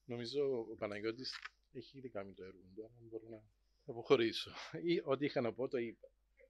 Νομίζω ο Παναγιώτης έχει ήδη κάνει το έργο του, αλλά μπορώ να αποχωρήσω. Ή ό,τι είχα να πω το είπα.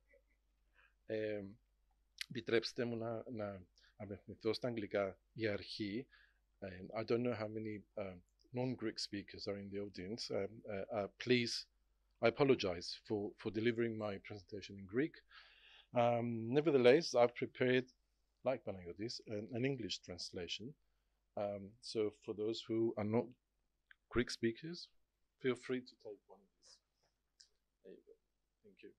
Επιτρέψτε μου να απευθυνθώ στα αγγλικά για αρχή. I don't know how many non-Greek speakers are in the audience. Please, I apologize for delivering my presentation in Greek. Nevertheless, I've prepared, like Panagiotis, an English translation. So for those who are not Greek speakers, feel free to take one of these. There you go. Thank you.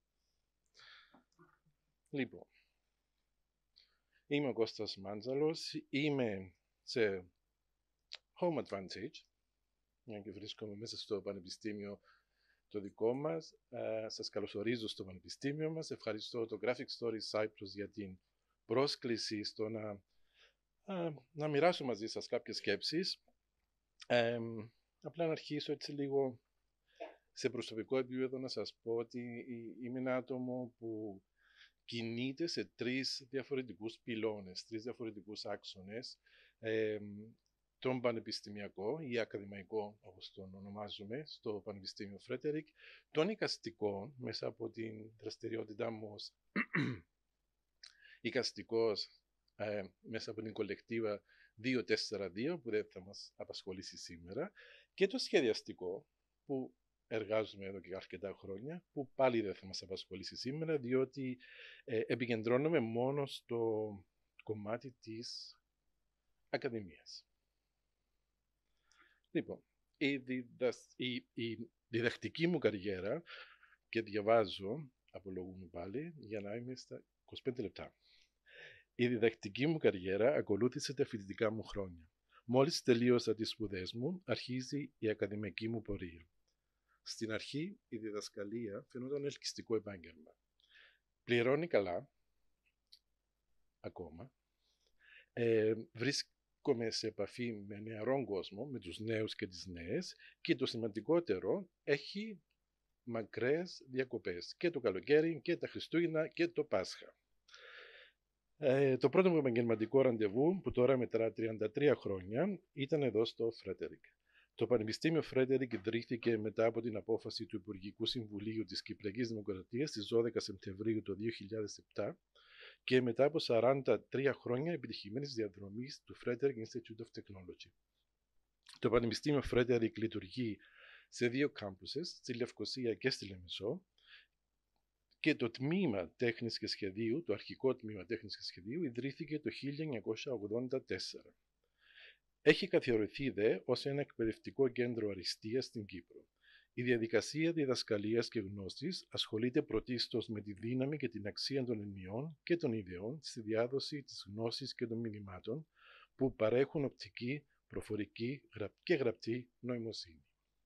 Λοιπόν, είμαι ο Κώστας Μάντζαλος, είμαι σε home advantage, μια και βρίσκομαι μέσα στο πανεπιστήμιο το δικό μας. Σας καλωσορίζω στο πανεπιστήμιο μας. Ευχαριστώ το Graphic Stories Cyprus για την πρόσκληση στο να μοιράσω μαζί σας κάποιες σκέψεις. Απλά να αρχίσω έτσι λίγο σε προσωπικό επίπεδο να σας πω ότι είμαι ένα άτομο που κινείται σε τρεις διαφορετικούς πυλώνες, τρεις διαφορετικούς άξονες. Τον πανεπιστημιακό ή ακαδημαϊκό, όπως τον ονομάζουμε, στο Πανεπιστήμιο Frederick, τον εικαστικό, μέσα από την δραστηριότητά μου ως εικαστικός, μέσα από την κολεκτίβα 242, που δεν θα μας απασχολήσει σήμερα, και το σχεδιαστικό, που εργάζομαι εδώ και αρκετά χρόνια, που πάλι δεν θα μας απασχολήσει σήμερα, διότι επικεντρώνομαι μόνο στο κομμάτι της ακαδημίας. Λοιπόν, η διδακτική μου καριέρα, και διαβάζω, απολογούμε πάλι, για να είμαι στα 25 λεπτά. Η διδακτική μου καριέρα ακολούθησε τα φοιτητικά μου χρόνια. Μόλις τελείωσα τις σπουδές μου, αρχίζει η ακαδημαϊκή μου πορεία. Στην αρχή, η διδασκαλία φαινόταν ελκυστικό επάγγελμα. Πληρώνει καλά, ακόμα. Βρίσκομαι σε επαφή με νεαρόν κόσμο, με τους νέους και τις νέες, και το σημαντικότερο, έχει μακρές διακοπές, και το καλοκαίρι και τα Χριστούγεννα και το Πάσχα. Το πρώτο μου επαγγελματικό ραντεβού, που τώρα μετρά 33 χρόνια, ήταν εδώ στο Frederick. Το Πανεπιστήμιο Frederick ιδρύθηκε μετά από την απόφαση του Υπουργικού Συμβουλίου της Κυπριακής Δημοκρατίας στις 12 Σεπτεμβρίου του 2007 και μετά από 43 χρόνια επιτυχημένης διαδρομής του Frederick Institute of Technology. Το Πανεπιστήμιο Frederick λειτουργεί σε δύο κάμπουσες, στη Λευκοσία και στη Λεμεσό, και το τμήμα τέχνης και σχεδίου, το αρχικό τμήμα τέχνης και σχεδίου, ιδρύθηκε το 1984. Έχει καθιερωθεί δε ως ένα εκπαιδευτικό κέντρο αριστείας στην Κύπρο. Η διαδικασία διδασκαλίας και γνώσης ασχολείται πρωτίστως με τη δύναμη και την αξία των ενιών και των ιδεών στη διάδοση της γνώσης και των μηνυμάτων που παρέχουν οπτική, προφορική και γραπτή νοημοσύνη.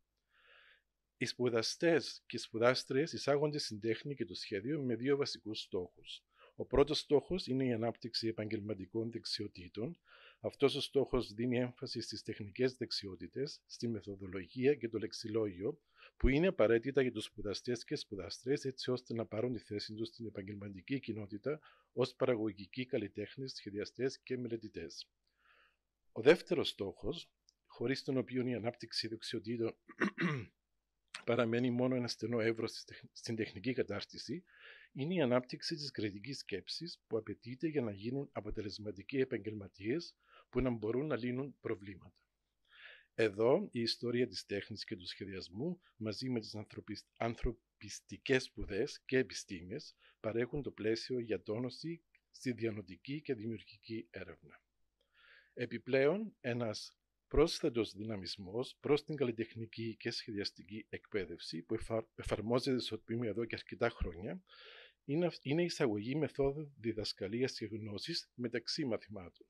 Οι σπουδαστές και οι σπουδάστριες εισάγονται στην τέχνη και το σχέδιο με δύο βασικούς στόχους. Ο πρώτος στόχος είναι η ανάπτυξη επαγγελματικών δεξιοτήτων. Αυτός ο στόχος δίνει έμφαση στις τεχνικές δεξιότητες, στη μεθοδολογία και το λεξιλόγιο, που είναι απαραίτητα για τους σπουδαστές και σπουδάστριες, έτσι ώστε να πάρουν τη θέση τους στην επαγγελματική κοινότητα ως παραγωγικοί καλλιτέχνες, σχεδιαστές και μελετητές. Ο δεύτερος στόχος, χωρίς τον οποίο η ανάπτυξη δεξιοτήτων παραμένει μόνο ένα στενό εύρος στην τεχνική κατάρτιση, είναι η ανάπτυξη της κριτικής σκέψης που απαιτείται για να γίνουν αποτελεσματικοί επαγγελματίες που να μπορούν να λύνουν προβλήματα. Εδώ η ιστορία της τέχνης και του σχεδιασμού μαζί με τις ανθρωπιστικές σπουδές και επιστήμες παρέχουν το πλαίσιο για τόνωση στη διανοητική και δημιουργική έρευνα. Επιπλέον, ένας πρόσθετος δυναμισμός προς την καλλιτεχνική και σχεδιαστική εκπαίδευση που εφαρμόζεται στο τμήμα εδώ και αρκετά χρόνια είναι η εισαγωγή μεθόδου διδασκαλίας και γνώσης μεταξύ μαθημάτων,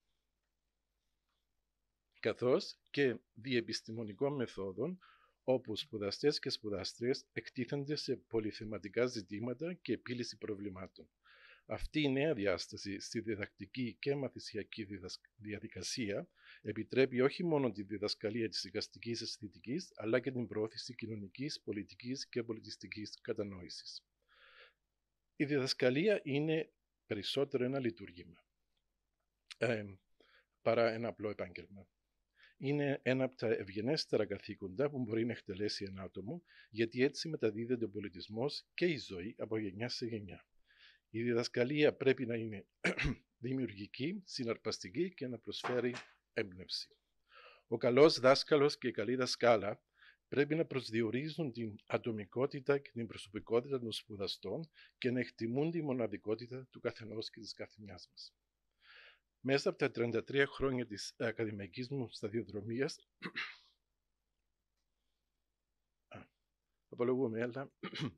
καθώς και διεπιστημονικών μεθόδων όπου σπουδαστές και σπουδάστριες εκτίθενται σε πολυθεματικά ζητήματα και επίλυση προβλημάτων. Αυτή η νέα διάσταση στη διδακτική και μαθησιακή διαδικασία επιτρέπει όχι μόνο τη διδασκαλία της εικαστικής αισθητικής, αλλά και την προώθηση κοινωνικής, πολιτικής και πολιτιστικής κατανόησης. Η διδασκαλία είναι περισσότερο ένα λειτουργήμα παρά ένα απλό επάγγελμα. είναι ένα από τα ευγενέστερα καθήκοντα που μπορεί να εκτελέσει ένα άτομο, γιατί έτσι μεταδίδεται ο πολιτισμός και η ζωή από γενιά σε γενιά. Η διδασκαλία πρέπει να είναι δημιουργική, συναρπαστική και να προσφέρει έμπνευση. Ο καλός δάσκαλος και η καλή δασκάλα πρέπει να προσδιορίζουν την ατομικότητα και την προσωπικότητα των σπουδαστών και να εκτιμούν τη μοναδικότητα του καθενός και της καθεμιάς μας. Μέσα από τα 33 χρόνια της ακαδημαϊκής μου σταδιοδρομίας, απολογούμε, αλλά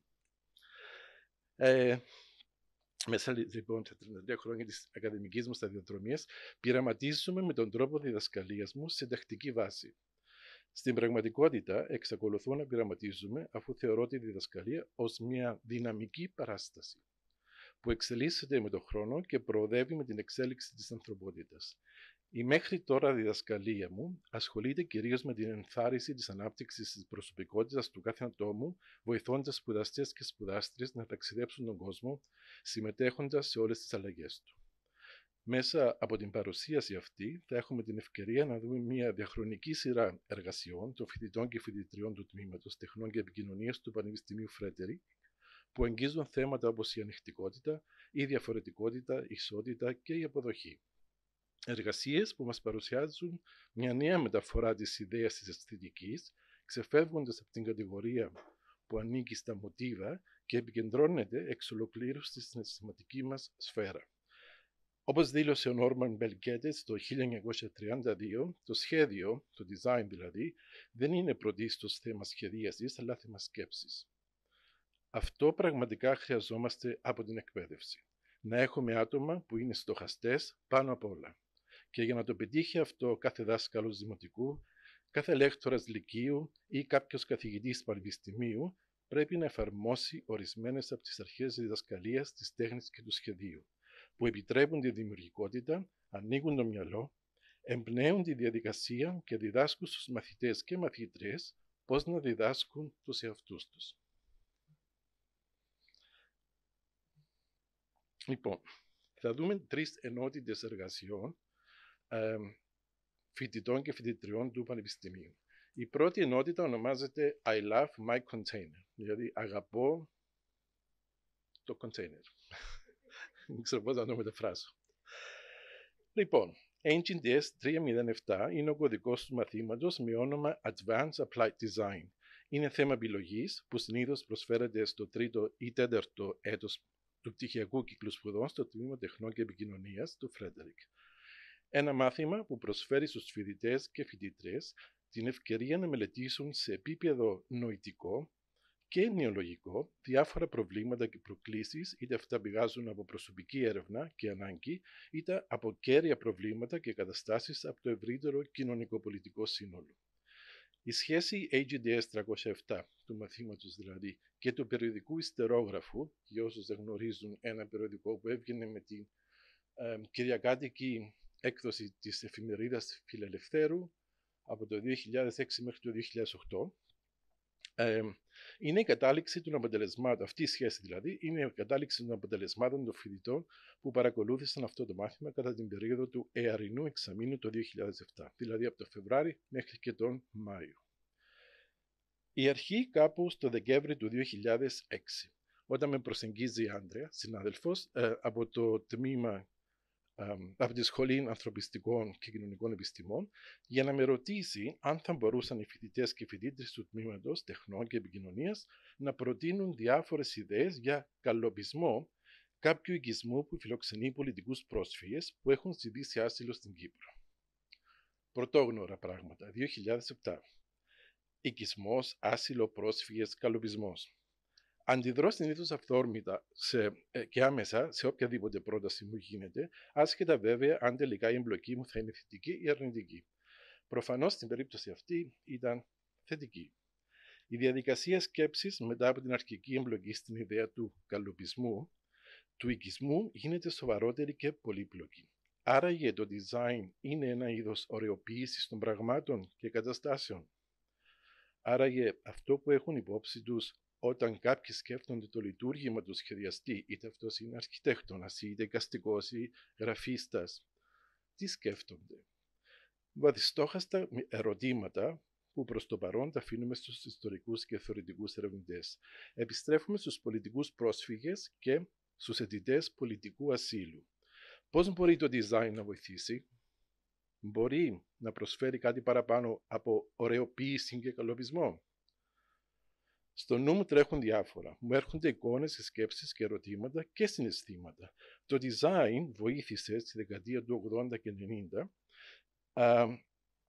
μέσα λοιπόν τα 33 χρόνια της ακαδημικής μου σταδιοδρομίας πειραματίζομαι με τον τρόπο διδασκαλίας μου σε τακτική βάση. Στην πραγματικότητα εξακολουθώ να πειραματίζομαι αφού θεωρώ τη διδασκαλία ως μια δυναμική παράσταση που εξελίσσεται με τον χρόνο και προοδεύει με την εξέλιξη της ανθρωπότητας. Η μέχρι τώρα διδασκαλία μου ασχολείται κυρίως με την ενθάρρυνση της ανάπτυξης της προσωπικότητας του κάθε ατόμου, βοηθώντας σπουδαστές και σπουδάστριες να ταξιδέψουν τον κόσμο, συμμετέχοντας σε όλες τις αλλαγές του. Μέσα από την παρουσίαση αυτή θα έχουμε την ευκαιρία να δούμε μια διαχρονική σειρά εργασιών των φοιτητών και φοιτητριών του Τμήματος Τεχνών και Επικοινωνίας του Πανεπιστημίου Frederick, που αγγίζουν θέματα όπως η ανοιχτικότητα, η διαφορετικότητα, η ισότητα και η αποδοχή. Εργασίες που μας παρουσιάζουν μια νέα μεταφορά της ιδέας της αισθητικής, ξεφεύγοντας από την κατηγορία που ανήκει στα μοτίβα και επικεντρώνεται εξ ολοκλήρου στη συναισθηματική μας σφαίρα. Όπως δήλωσε ο Νόρμαν Μπελκέτες το 1932, το σχέδιο, το design δηλαδή, δεν είναι πρωτίστως θέμα σχεδίασης, αλλά θέμα σκέψης. Αυτό πραγματικά χρειαζόμαστε από την εκπαίδευση. Να έχουμε άτομα που είναι στοχαστές πάνω απ' όλα. Και για να το πετύχει αυτό κάθε δάσκαλος δημοτικού, κάθε λέκτορας λυκείου ή κάποιος καθηγητής πανεπιστημίου πρέπει να εφαρμόσει ορισμένες από τις αρχές διδασκαλίας, της τέχνης και του σχεδίου, που επιτρέπουν τη δημιουργικότητα, ανοίγουν το μυαλό, εμπνέουν τη διαδικασία και διδάσκουν στους μαθητές και μαθήτριες πώς να διδάσκουν τους εαυτούς τους. Λοιπόν, θα δούμε 3 ενότητες εργασιών φοιτητών και φοιτητριών του Πανεπιστημίου. Η πρώτη ενότητα ονομάζεται I love my container, δηλαδή αγαπώ το container. Δεν ξέρω πώς να το μεταφράσω. Λοιπόν, NGDS 307 είναι ο κωδικός του μαθήματος με όνομα Advanced Applied Design. Είναι θέμα επιλογής που συνήθως προσφέρεται στο 3ο ή 4ο έτος του πτυχιακού κύκλου σπουδών στο Τμήμα Τεχνών και Επικοινωνίας του Frederick. Ένα μάθημα που προσφέρει στους φοιτητές και φοιτήτριες την ευκαιρία να μελετήσουν σε επίπεδο νοητικό και νεολογικό διάφορα προβλήματα και προκλήσεις, είτε αυτά πηγάζουν από προσωπική έρευνα και ανάγκη, είτε από κέρια προβλήματα και καταστάσεις από το ευρύτερο κοινωνικοπολιτικό σύνολο. Η σχέση AGDS 307, του μαθήματος δηλαδή, και του περιοδικού ιστερόγραφου, για όσους δεν γνωρίζουν, ένα περιοδικό που έβγαινε με την κυριακάτικη έκδοση της εφημερίδας Φιλελευθέρου από το 2006 μέχρι το 2008, είναι η κατάληξη των αποτελεσμάτων, αυτή η σχέση δηλαδή, είναι η κατάληξη των αποτελεσμάτων των φοιτητών που παρακολούθησαν αυτό το μάθημα κατά την περίοδο του εαρινού εξαμήνου το 2007, δηλαδή από το Φεβράρι μέχρι και τον Μάιο. Η αρχή κάπου στο Δεκέμβρη του 2006, όταν με προσεγγίζει η Άντρεα, συνάδελφος, από το τμήμα, από τη Σχολή Ανθρωπιστικών και Κοινωνικών Επιστημών, για να με ρωτήσει αν θα μπορούσαν οι φοιτητές και φοιτήτρες του Τμήματος Τεχνών και Επικοινωνίας να προτείνουν διάφορες ιδέες για καλοπισμό κάποιου οικισμού που φιλοξενεί πολιτικούς πρόσφυγες που έχουν ζητήσει άσυλο στην Κύπρο. Πρωτόγνωρα πράγματα, 2007. Οικισμός, άσυλο, πρόσφυγες, καλοπισμός. Αντιδρώ συνήθως αυθόρμητα και άμεσα σε οποιαδήποτε πρόταση μου γίνεται, άσχετα βέβαια αν τελικά η εμπλοκή μου θα είναι θετική ή αρνητική. Προφανώς στην περίπτωση αυτή ήταν θετική. Η διαδικασία σκέψης μετά από την αρχική εμπλοκή στην ιδέα του καλοπισμού, του οικισμού, γίνεται σοβαρότερη και πολύπλοκη. Άραγε το design είναι ένα είδος ωρεοποίησης των πραγμάτων και καταστάσεων. Άραγε αυτό που έχουν υπόψη τους όταν κάποιοι σκέφτονται το λειτουργήμα του σχεδιαστή, είτε αυτός είναι αρχιτέκτονας, είτε εικαστικός ή γραφίστας, τι σκέφτονται? βαθιστόχαστα ερωτήματα που προς το παρόν τα αφήνουμε στους ιστορικούς και θεωρητικούς ερευνητές. Επιστρέφουμε στους πολιτικούς πρόσφυγες και στους αιτητές πολιτικού ασύλου. Πώς μπορεί το design να βοηθήσει? Μπορεί να προσφέρει κάτι παραπάνω από ωραιοποίηση και καλοπισμό? Στο νου μου τρέχουν διάφορα. Μου έρχονται εικόνες, σκέψεις και ερωτήματα και συναισθήματα. Το design βοήθησε στη δεκαετία του 80 και 90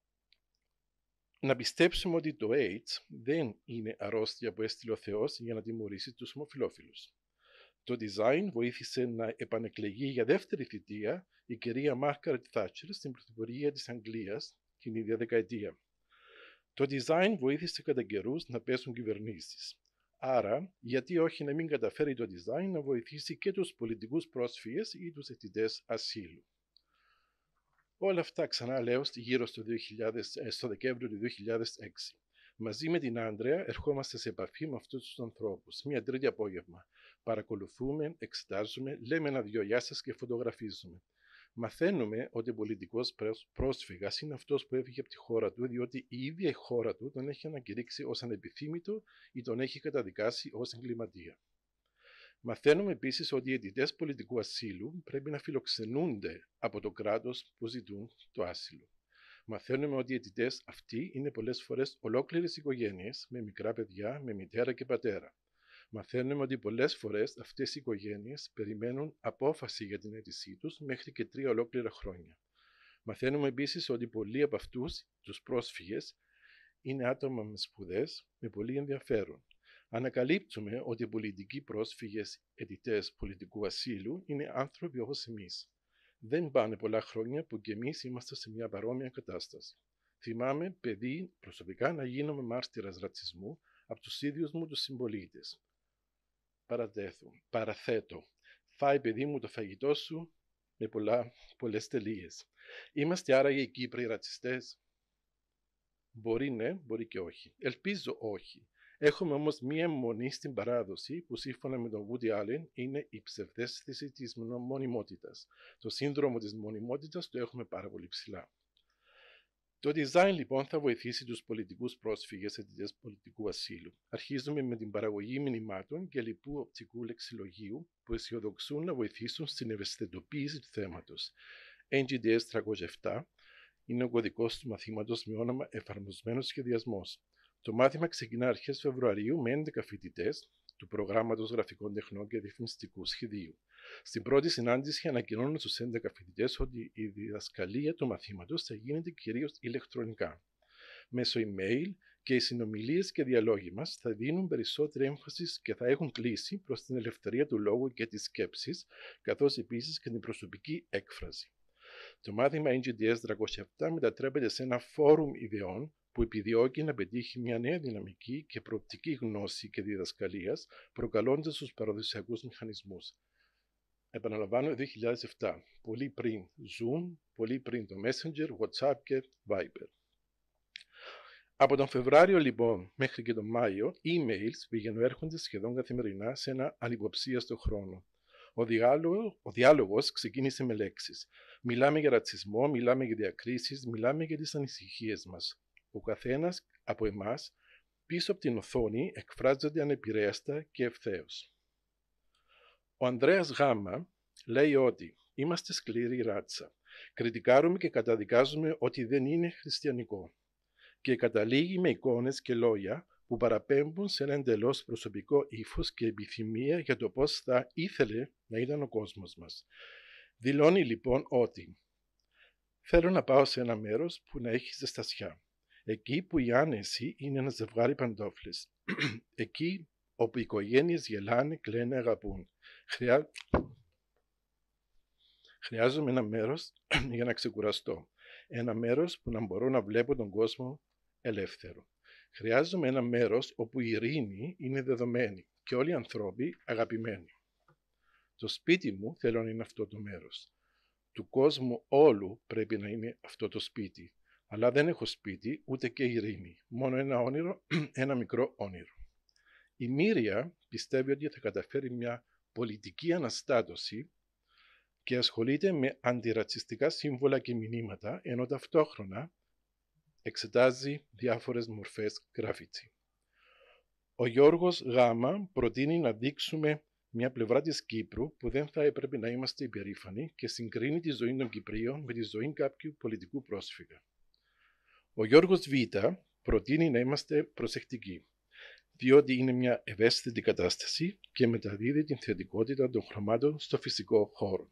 να πιστέψουμε ότι το AIDS δεν είναι αρρώστια που έστειλε ο Θεός για να τιμωρήσει τους ομοφυλόφιλους. Το design βοήθησε να επανεκλεγεί για δεύτερη θητεία η κυρία Μάργκαρετ Θάτσερ στην πρωθυπουργία της Αγγλίας την ίδια δεκαετία. Το design βοήθησε κατά καιρούς να πέσουν κυβερνήσεις. Άρα, γιατί όχι να μην καταφέρει το design να βοηθήσει και τους πολιτικούς πρόσφυγες ή τους αιτητές ασύλου? Όλα αυτά ξανά λέω γύρω στο Δεκέμβριο του 2006. Μαζί με την Άντρεα ερχόμαστε σε επαφή με αυτούς τους ανθρώπους. Μια Τρίτη απόγευμα. Παρακολουθούμε, εξετάζουμε, λέμε ένα-δυο γεια σας και φωτογραφίζουμε. Μαθαίνουμε ότι ο πολιτικός πρόσφυγας είναι αυτός που έφυγε από τη χώρα του, διότι η ίδια η χώρα του τον έχει ανακηρύξει ως ανεπιθύμητο ή τον έχει καταδικάσει ως εγκληματία. Μαθαίνουμε επίσης ότι οι αιτητές πολιτικού ασύλου πρέπει να φιλοξενούνται από το κράτος που ζητούν το άσυλο. Μαθαίνουμε ότι οι αιτητές αυτοί είναι πολλές φορές ολόκληρες οικογένειες με μικρά παιδιά, με μητέρα και πατέρα. Μαθαίνουμε ότι πολλές φορές αυτές οι οικογένειες περιμένουν απόφαση για την αίτησή τους μέχρι και 3 ολόκληρα χρόνια. Μαθαίνουμε επίσης ότι πολλοί από αυτούς, τους πρόσφυγες, είναι άτομα με σπουδές, με πολύ ενδιαφέρον. Ανακαλύπτουμε ότι οι πολιτικοί πρόσφυγες αιτητές πολιτικού ασύλου είναι άνθρωποι όπως εμείς. Δεν πάνε πολλά χρόνια που κι εμείς είμαστε σε μια παρόμοια κατάσταση. Θυμάμαι, παιδί, προσωπικά να γίνομαι μάρτυρας ρατσισμού από τους ίδιους μου τους συμπολίτες. Παραθέτω. Φάει, παιδί μου, το φαγητό σου με πολλές τελείες. Είμαστε άραγε οι Κύπροι ρατσιστές? Μπορεί ναι, μπορεί και όχι. Ελπίζω όχι. Έχουμε όμως μία αιμονή στην παράδοση που σύμφωνα με τον Woody Allen είναι η ψευδαίσθηση της μονιμότητας. Το σύνδρομο της μονιμότητας το έχουμε πάρα πολύ ψηλά. Το design λοιπόν θα βοηθήσει τους πολιτικούς πρόσφυγες αιτητές πολιτικού ασύλου. Αρχίζουμε με την παραγωγή μηνυμάτων και λοιπού οπτικού λεξιλογίου που αισιοδοξούν να βοηθήσουν στην ευαισθητοποίηση του θέματος. NGDS 307 είναι ο κωδικός του μαθήματος με όνομα Εφαρμοσμένος Σχεδιασμός. Το μάθημα ξεκινά αρχές Φεβρουαρίου με 11 φοιτητές του προγράμματος Γραφικών Τεχνών και Διαφημιστικού Σχεδίου. Στην πρώτη συνάντηση ανακοινώνουν στους 11 φοιτητές ότι η διδασκαλία του μαθήματος θα γίνεται κυρίως ηλεκτρονικά. Μέσω email και οι συνομιλίες και διαλόγοι μας θα δίνουν περισσότερη έμφαση και θα έχουν κλείσει προς την ελευθερία του λόγου και της σκέψης, καθώς επίσης και την προσωπική έκφραση. Το μάθημα NGDS 307 μετατρέπεται σε ένα φόρουμ ιδεών που επιδιώκει να πετύχει μια νέα δυναμική και προοπτική γνώση και διδασκαλίας, προκαλώντας τους παραδοσιακούς μηχανισμούς. Επαναλαμβάνω, 2007, πολύ πριν Zoom, πολύ πριν το Messenger, WhatsApp και Viber. Από τον Φεβράριο λοιπόν μέχρι και τον Μάιο, emails πηγαίνουν έρχονται σχεδόν καθημερινά σε ένα ανυποψίαστο χρόνο. Ο διάλογος ξεκίνησε με λέξεις. Μιλάμε για ρατσισμό, μιλάμε για διακρίσεις, μιλάμε για τις ανησυχίες μας. Ο καθένας από εμάς πίσω από την οθόνη εκφράζεται ανεπηρέαστα και ευθέως. Ο Ανδρέας Γάμα λέει ότι είμαστε σκληρή ράτσα. Κριτικάρουμε και καταδικάζουμε ότι δεν είναι χριστιανικό. Και καταλήγει με εικόνες και λόγια που παραπέμπουν σε ένα εντελώς προσωπικό ύφος και επιθυμία για το πώς θα ήθελε να ήταν ο κόσμος μας. Δηλώνει λοιπόν ότι θέλω να πάω σε ένα μέρος που να έχει ζεστασιά. Εκεί που η άνεση είναι ένα ζευγάρι παντόφλες. Εκεί όπου οι οικογένειες γελάνε, κλαίνε, αγαπούν. Χρειάζομαι ένα μέρος για να ξεκουραστώ. Ένα μέρος που να μπορώ να βλέπω τον κόσμο ελεύθερο. Χρειάζομαι ένα μέρος όπου η ειρήνη είναι δεδομένη και όλοι οι άνθρωποι αγαπημένοι. Το σπίτι μου θέλω να είναι αυτό το μέρος. Του κόσμου όλου πρέπει να είναι αυτό το σπίτι. Αλλά δεν έχω σπίτι ούτε και ειρήνη. Μόνο ένα όνειρο, ένα μικρό όνειρο. Η Μύρια πιστεύει ότι θα καταφέρει μια πολιτική αναστάτωση και ασχολείται με αντιρατσιστικά σύμβολα και μηνύματα, ενώ ταυτόχρονα εξετάζει διάφορες μορφές γκράφιτι. Ο Γιώργος Γάμα προτείνει να δείξουμε μια πλευρά της Κύπρου που δεν θα έπρεπε να είμαστε υπερήφανοι και συγκρίνει τη ζωή των Κυπρίων με τη ζωή κάποιου πολιτικού πρόσφυγα. Ο Γιώργος Β προτείνει να είμαστε προσεκτικοί, διότι είναι μια ευαίσθητη κατάσταση και μεταδίδει την θετικότητα των χρωμάτων στο φυσικό χώρο.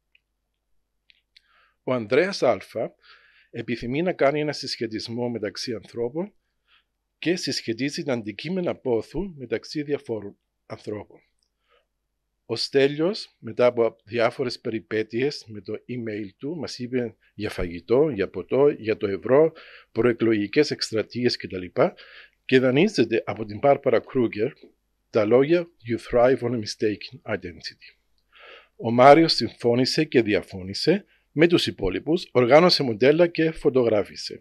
Ο Ανδρέας Α επιθυμεί να κάνει ένα συσχετισμό μεταξύ ανθρώπων και συσχετίζει τα αντικείμενα πόθου μεταξύ διαφόρων ανθρώπων. Ο Στέλιος, μετά από διάφορες περιπέτειες με το email του, μας είπε για φαγητό, για ποτό, για το ευρώ, προεκλογικές εκστρατείες κτλ. Και δανείζεται από την Μπάρμπαρα Κρούγκερ τα λόγια «You thrive on a mistaken identity». Ο Μάριος συμφώνησε και διαφώνησε με τους υπόλοιπους, οργάνωσε μοντέλα και φωτογράφησε.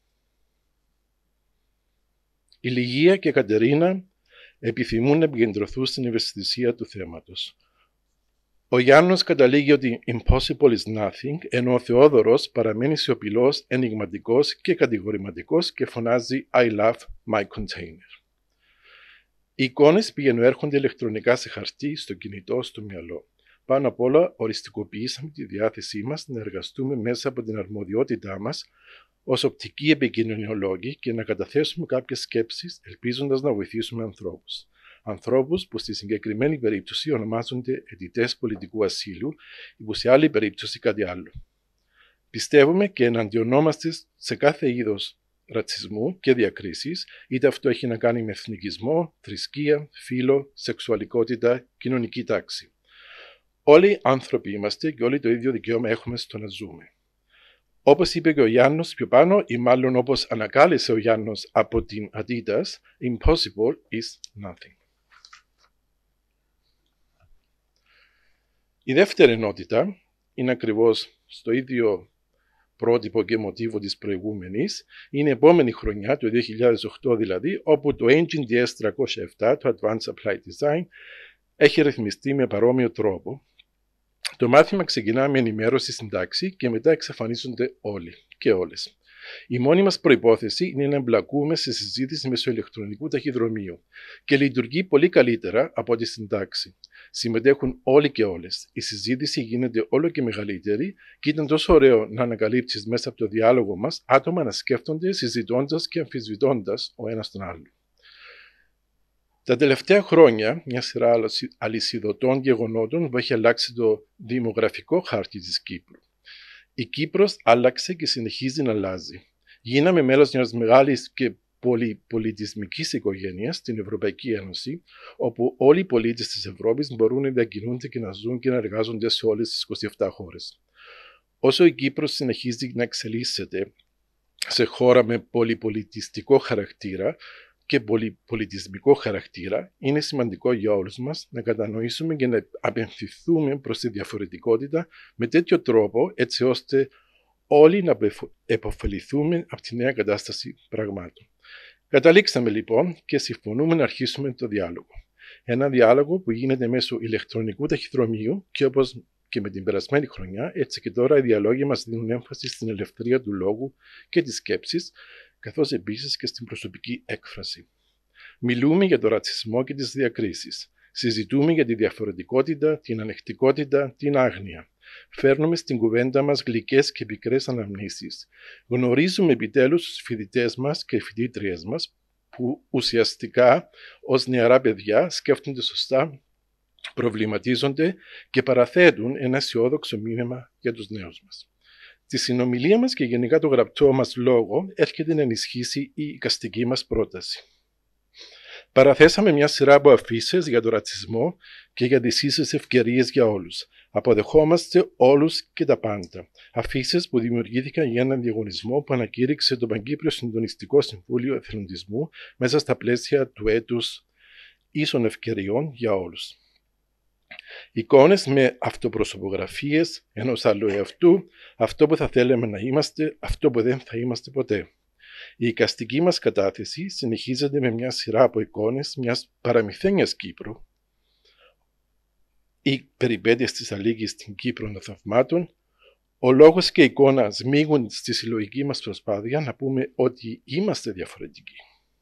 Η Λυγία και η Κατερίνα επιθυμούν να επικεντρωθούν στην ευαισθησία του θέματος. Ο Γιάννος καταλήγει ότι impossible is nothing, ενώ ο Θεόδωρος παραμένει σιωπηλός, ενιγματικός και κατηγορηματικός και φωνάζει I love my container. Οι εικόνες πηγαίνουν έρχονται ηλεκτρονικά σε χαρτί, στο κινητό, στο μυαλό. Πάνω απ' όλα, οριστικοποιήσαμε τη διάθεσή μας να εργαστούμε μέσα από την αρμοδιότητά μας ως οπτικοί επικοινωνιολόγοι και να καταθέσουμε κάποιες σκέψεις, ελπίζοντας να βοηθήσουμε ανθρώπους. Ανθρώπους που στη συγκεκριμένη περίπτωση ονομάζονται αιτητές πολιτικού ασύλου ή που σε άλλη περίπτωση κάτι άλλο. Πιστεύουμε και εναντιονόμαστε σε κάθε είδος ρατσισμού και διακρίσεις, είτε αυτό έχει να κάνει με εθνικισμό, θρησκεία, φύλο, σεξουαλικότητα, κοινωνική τάξη. Όλοι άνθρωποι είμαστε και όλοι το ίδιο δικαίωμα έχουμε στο να ζούμε. Όπως είπε και ο Γιάννος πιο πάνω, ή μάλλον όπως ανακάλεσε ο Γιάννος από την Adidas, impossible is nothing. Η δεύτερη ενότητα είναι ακριβώς στο ίδιο πρότυπο και μοτίβο της προηγούμενης, είναι η επόμενη χρονιά, το 2008 δηλαδή, όπου το Engine DS307, το Advanced Applied Design, έχει ρυθμιστεί με παρόμοιο τρόπο. Το μάθημα ξεκινά με ενημέρωση στην τάξη και μετά εξαφανίζονται όλοι και όλες. Η μόνη μας προϋπόθεση είναι να εμπλακούμε σε συζήτηση μέσω ηλεκτρονικού ταχυδρομείου και λειτουργεί πολύ καλύτερα από ό,τι στην τάξη. Συμμετέχουν όλοι και όλες. Η συζήτηση γίνεται όλο και μεγαλύτερη και ήταν τόσο ωραίο να ανακαλύψεις μέσα από το διάλογο μας άτομα να σκέφτονται συζητώντας και αμφισβητώντας ο ένας τον άλλο. Τα τελευταία χρόνια, μια σειρά αλυσιδωτών γεγονότων που έχει αλλάξει το δημογραφικό χάρτη της Κύπρου. Η Κύπρος άλλαξε και συνεχίζει να αλλάζει. Γίναμε μέλος μιας μεγάλης και πολυπολιτισμικής οικογένειας στην Ευρωπαϊκή Ένωση, όπου όλοι οι πολίτες της Ευρώπης μπορούν να διακινούνται και να ζουν και να εργάζονται σε όλες τις 27 χώρες. Όσο η Κύπρος συνεχίζει να εξελίσσεται σε χώρα με πολυπολιτιστικό χαρακτήρα και πολυπολιτισμικό χαρακτήρα, είναι σημαντικό για όλους μας να κατανοήσουμε και να απευθυνθούμε προς τη διαφορετικότητα με τέτοιο τρόπο, έτσι ώστε όλοι να επωφεληθούμε από τη νέα κατάσταση πραγμάτων. Καταλήξαμε λοιπόν και συμφωνούμε να αρχίσουμε το διάλογο. Ένα διάλογο που γίνεται μέσω ηλεκτρονικού ταχυδρομείου και όπως και με την περασμένη χρονιά, έτσι και τώρα οι διαλόγοι μας δίνουν έμφαση στην ελευθερία του λόγου και της σκέψης, καθώς επίσης και στην προσωπική έκφραση. Μιλούμε για τον ρατσισμό και τις διακρίσεις. Συζητούμε για τη διαφορετικότητα, την ανεκτικότητα, την άγνοια. Φέρνουμε στην κουβέντα μας γλυκές και πικρές αναμνήσεις. Γνωρίζουμε επιτέλους τους φοιτητές μας και φοιτήτριες μας που ουσιαστικά ως νεαρά παιδιά σκέφτονται σωστά, προβληματίζονται και παραθέτουν ένα αισιόδοξο μήνυμα για τους νέους μας. Στη συνομιλία μας και γενικά το γραπτό μας λόγο έρχεται να ενισχύσει η εικαστική μας πρόταση. Παραθέσαμε μια σειρά από αφίσες για τον ρατσισμό και για τις ίσες ευκαιρίες για όλους. Αποδεχόμαστε όλους και τα πάντα. Αφίσες που δημιουργήθηκαν για έναν διαγωνισμό που ανακήρυξε το Παγκύπριο Συντονιστικό Συμβούλιο Εθελοντισμού μέσα στα πλαίσια του έτους ίσων ευκαιριών για όλους. Εικόνες με αυτοπροσωπογραφίες ενός άλλου εαυτού, αυτό που θα θέλαμε να είμαστε, αυτό που δεν θα είμαστε ποτέ. Η εικαστική μας κατάθεση συνεχίζεται με μια σειρά από εικόνες μιας παραμυθένιας Κύπρου. Οι περιπέτειες της Αλίκης στην Κύπρο των Θαυμάτων, Ο λόγος και η εικόνα σμίγουν στη συλλογική μας προσπάθεια να πούμε ότι είμαστε διαφορετικοί.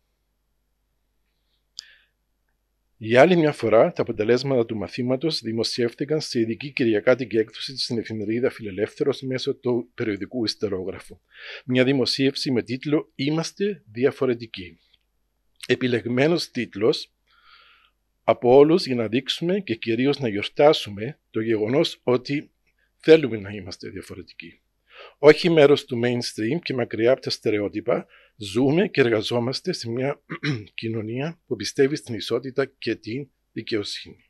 Για άλλη μια φορά, τα αποτελέσματα του μαθήματος δημοσιεύτηκαν σε ειδική κυριακάτικη έκδοση στην εφημερίδα Φιλελεύθερος μέσω του περιοδικού Ιστερόγραφου. Μια δημοσίευση με τίτλο «Είμαστε διαφορετικοί». Επιλεγμένος τίτλος από όλους για να δείξουμε και κυρίως να γιορτάσουμε το γεγονός ότι θέλουμε να είμαστε διαφορετικοί. Όχι μέρος του mainstream και μακριά από τα στερεότυπα, ζούμε και εργαζόμαστε σε μια κοινωνία που πιστεύει στην ισότητα και την δικαιοσύνη.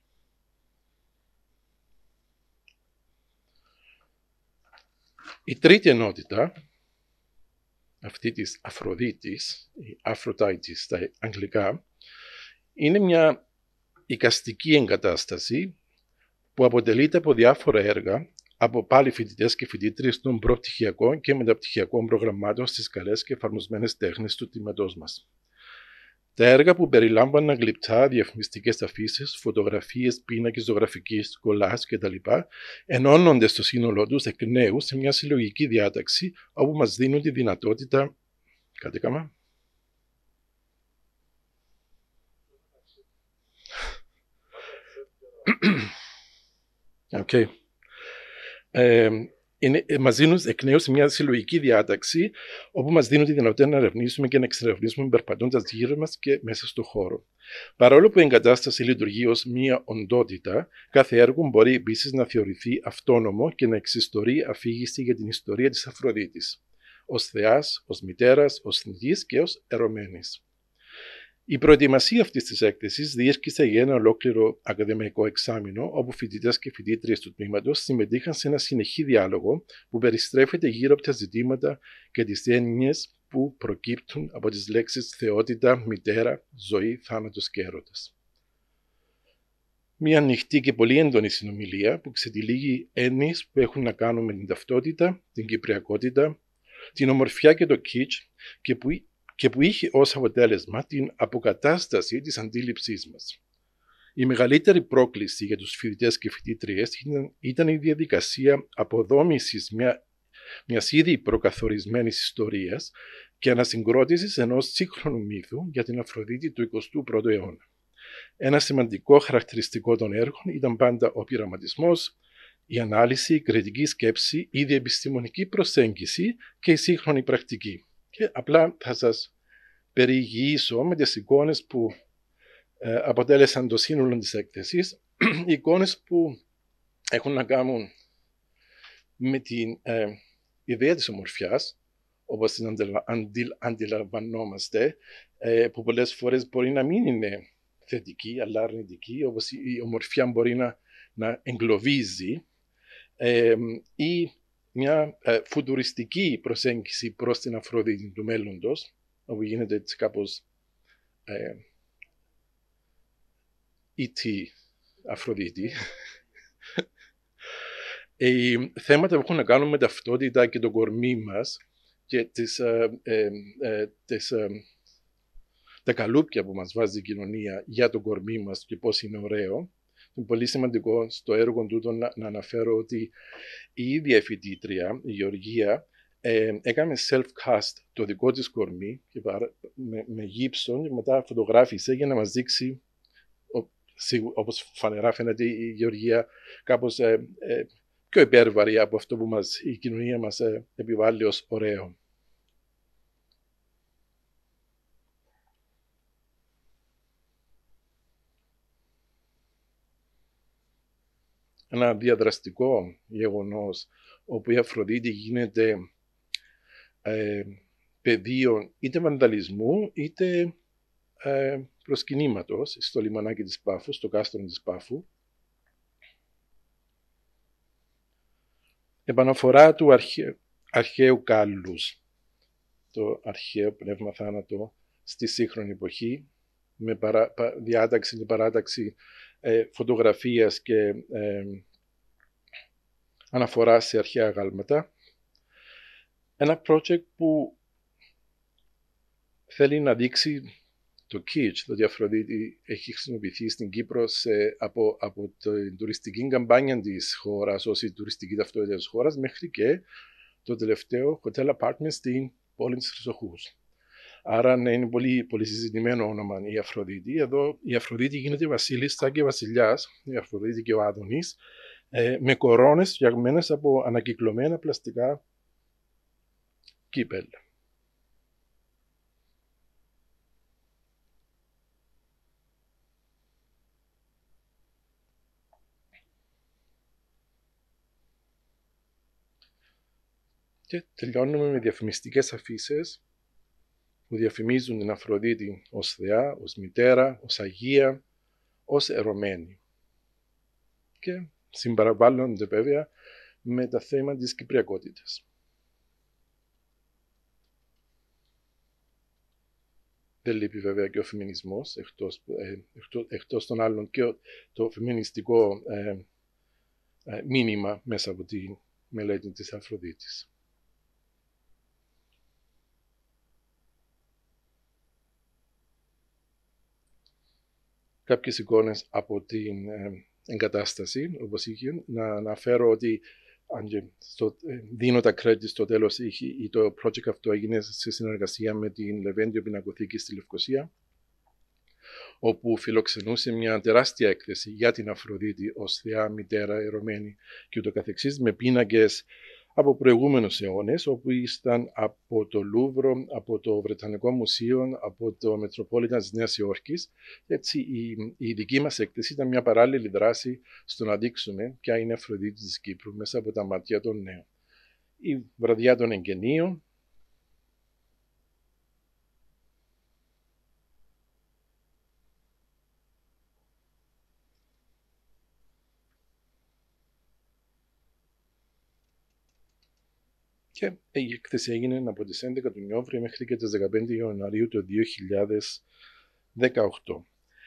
Η τρίτη ενότητα, αυτή της Αφροδίτης, η Aphrodite στα αγγλικά, είναι μια εικαστική εγκατάσταση που αποτελείται από διάφορα έργα από πάλι φοιτητές και φοιτήτριες των προπτυχιακών και μεταπτυχιακών προγραμμάτων στις καλές και εφαρμοσμένες τέχνες του τμήματός μας. Τα έργα που περιλάμβαναν γλυπτά, διαφημιστικές αφίσες, φωτογραφίες, πίνακες ζωγραφικής, κολλάζ κτλ. Ενώνονται στο σύνολό τους εκ νέου σε μια συλλογική διάταξη όπου μας δίνουν τη δυνατότητα. Κάτι κάμα. Okay. Μας δίνουν εκ νέου σε μια συλλογική διάταξη όπου μας δίνουν τη δυνατότητα να ερευνήσουμε και να εξερευνήσουμε περπατώντας γύρω μας και μέσα στον χώρο. Παρόλο που η εγκατάσταση λειτουργεί ως μια οντότητα, κάθε έργο μπορεί επίσης να θεωρηθεί αυτόνομο και να εξιστορεί αφήγηση για την ιστορία της Αφροδίτης, ως θεάς, ως μητέρας, ως θνητής και ως ερωμένης. Η προετοιμασία αυτής της έκθεσης διήρκησε για ένα ολόκληρο ακαδημαϊκό εξάμηνο, όπου φοιτητές και φοιτήτριες του τμήματος συμμετείχαν σε ένα συνεχή διάλογο που περιστρέφεται γύρω από τα ζητήματα και τις έννοιες που προκύπτουν από τις λέξεις θεότητα, μητέρα, ζωή, θάνατος και έρωτας. Μια ανοιχτή και πολύ έντονη συνομιλία που ξετυλίγει έννοιες που έχουν να κάνουν με την ταυτότητα, την κυπριακότητα, την ομορφιά και το κιτς και που είχε ως αποτέλεσμα την αποκατάσταση της αντίληψής μας. Η μεγαλύτερη πρόκληση για τους φοιτητές και φοιτήτριες ήταν η διαδικασία αποδόμησης μιας ήδη προκαθορισμένης ιστορίας και ανασυγκρότησης ενός σύγχρονου μύθου για την Αφροδίτη του 21ου αιώνα. Ένα σημαντικό χαρακτηριστικό των έργων ήταν πάντα ο πειραματισμός, η ανάλυση, η κριτική σκέψη, η διεπιστημονική προσέγγιση και η σύγχρονη πρακτική. Και απλά θα σας περιηγήσω με τις εικόνες που αποτέλεσαν το σύνολο της έκθεσης, εικόνες που έχουν να κάνουν με την ιδέα της ομορφιάς, όπως την αντιλαμβανόμαστε, που πολλές φορές μπορεί να μην είναι θετική, αλλά αρνητική, όπως η ομορφιά μπορεί να εγκλωβίζει, ή μια φουτουριστική προσέγγιση προς την Αφροδίτη του μέλλοντος, όπου γίνεται έτσι κάπως E.T. Αφροδίτη. Θέματα που έχουν να κάνουν με ταυτότητα και το κορμί μας και τα καλούπια που μας βάζει η κοινωνία για το κορμί μας και πώς είναι ωραίο. Είναι πολύ σημαντικό στο έργο τούτο να αναφέρω ότι η ίδια η φοιτήτρια, η Γεωργία, έκανε self-cast το δικό της κορμί με γύψον και μετά φωτογράφησε για να μας δείξει, όπως φανερά φαίνεται η Γεωργία, κάπως πιο υπέρβαρη από αυτό που η κοινωνία μας επιβάλλει ως ωραίο. Ένα διαδραστικό γεγονός όπου η Αφροδίτη γίνεται πεδίο είτε βανδαλισμού είτε προσκυνήματος στο λιμανάκι της Πάφου, στο κάστρο της Πάφου. Επαναφορά του αρχαίου κάλους, το αρχαίο πνεύμα θάνατο στη σύγχρονη εποχή, με διάταξη και παράταξη φωτογραφίας και αναφορά σε αρχαία αγάλματα. Ένα project που θέλει να δείξει Το kitsch, το ότι η Αφροδίτη έχει χρησιμοποιηθεί στην Κύπρο από την τουριστική καμπάνια της χώρας ως η τουριστική ταυτότητα της χώρας μέχρι και το τελευταίο hotel apartment στην πόλη της Χρυσοχούς. Άρα ναι, είναι πολύ, πολύ συζητημένο όνομα η Αφροδίτη. Εδώ η Αφροδίτη γίνεται βασίλισσα και βασιλιάς, η Αφροδίτη και ο Άδωνης, με κορώνες φτιαγμένες από ανακυκλωμένα πλαστικά κύπελα. Και τελειώνουμε με διαφημιστικές αφίσες που διαφημίζουν την Αφροδίτη ως θεά, ως μητέρα, ως αγία, ως ερωμένη. Και συμπαραβάλλονται βέβαια με τα θέματα της κυπριακότητας. Δεν λείπει βέβαια και ο φεμινισμός, εκτός των άλλων και το φεμινιστικό μήνυμα μέσα από τη μελέτη της Αφροδίτης. Κάποιες εικόνες από την εγκατάσταση, όπως είχε, να αναφέρω ότι δίνω τα credit στο τέλος, το project αυτό έγινε σε συνεργασία με την Λεβέντιο Πινακοθήκη στη Λευκοσία, όπου φιλοξενούσε μια τεράστια έκθεση για την Αφροδίτη ως θεά, μητέρα, ερωμένη και ούτω καθεξής, με πίνακες από προηγούμενους αιώνες, όπου ήταν από το Λούβρο, από το Βρετανικό Μουσείο, από το Μετροπόλιταν της Νέας Υόρκης. Έτσι, η δική μας έκθεση ήταν μια παράλληλη δράση στο να δείξουμε ποια είναι η Αφροδίτη της Κύπρου μέσα από τα μάτια των νέων. Η βραδιά των εγγενείων, και η έκθεση έγινε από τις 11 του Νιόβρη μέχρι και τις 15 Ιανουαρίου του 2018.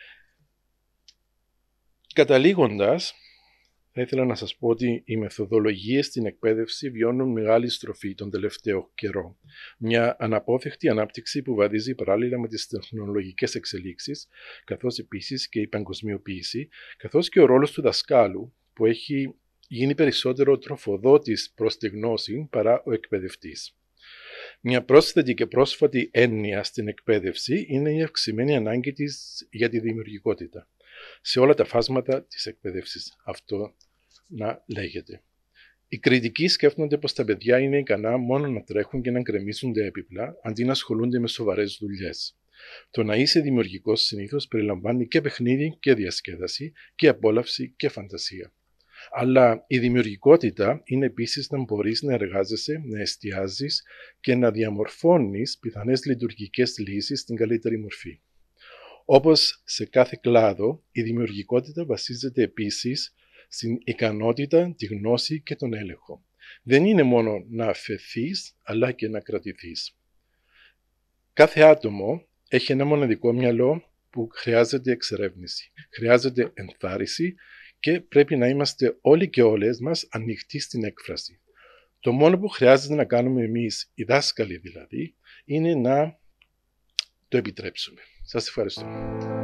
Καταλήγοντας, θα ήθελα να σας πω ότι οι μεθοδολογίες στην εκπαίδευση βιώνουν μεγάλη στροφή τον τελευταίο καιρό. Μια αναπόφευκτη ανάπτυξη που βαδίζει παράλληλα με τις τεχνολογικές εξελίξεις, καθώς επίσης και η παγκοσμιοποίηση, καθώς και ο ρόλος του δασκάλου που έχει γίνει περισσότερο τροφοδότης προς τη γνώση παρά ο εκπαιδευτής. Μια πρόσθετη και πρόσφατη έννοια στην εκπαίδευση είναι η αυξημένη ανάγκη της για τη δημιουργικότητα σε όλα τα φάσματα της εκπαίδευσης. Αυτό να λέγεται. Οι κριτικοί σκέφτονται πως τα παιδιά είναι ικανά μόνο να τρέχουν και να γκρεμίζονται έπιπλα, αντί να ασχολούνται με σοβαρές δουλειές. Το να είσαι δημιουργικός συνήθως περιλαμβάνει και παιχνίδι και διασκέδαση και απόλαυση και φαντασία. Αλλά η δημιουργικότητα είναι επίσης να μπορείς να εργάζεσαι, να εστιάζεις και να διαμορφώνεις πιθανές λειτουργικές λύσεις στην καλύτερη μορφή. Όπως σε κάθε κλάδο, η δημιουργικότητα βασίζεται επίσης στην ικανότητα, τη γνώση και τον έλεγχο. Δεν είναι μόνο να αφαιθείς, αλλά και να κρατηθείς. Κάθε άτομο έχει ένα μοναδικό μυαλό που χρειάζεται εξερεύνηση, χρειάζεται ενθάρρυνση και πρέπει να είμαστε όλοι και όλες μας ανοιχτοί στην έκφραση. Το μόνο που χρειάζεται να κάνουμε εμείς, οι δάσκαλοι δηλαδή, είναι να το επιτρέψουμε. Σας ευχαριστώ.